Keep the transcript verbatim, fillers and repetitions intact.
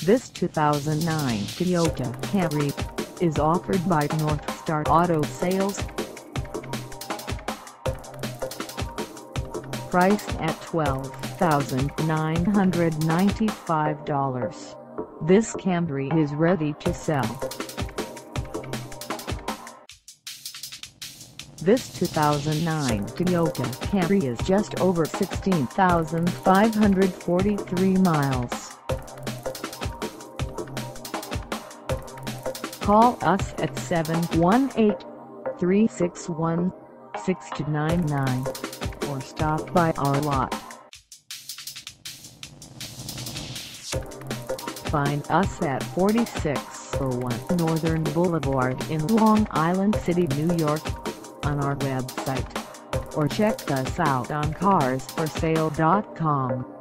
This two thousand nine Toyota Camry is offered by North Star Auto Sales. Priced at twelve thousand nine hundred ninety-five dollars, this Camry is ready to sell. This two thousand nine Toyota Camry is just over sixteen thousand five hundred forty-three miles. Call us at seven one eight, three six one, six two nine nine or stop by our lot. Find us at forty-six oh one Northern Boulevard in Long Island City, New York, on our website, or check us out on cars for sale dot com.